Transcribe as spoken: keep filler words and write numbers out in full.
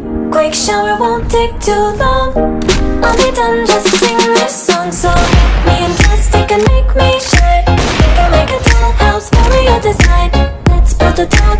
Quick shower won't take too long. I'll be done, just sing this song. So me and plastic can make me shine. We can make a dollhouse for your design. Let's build a doll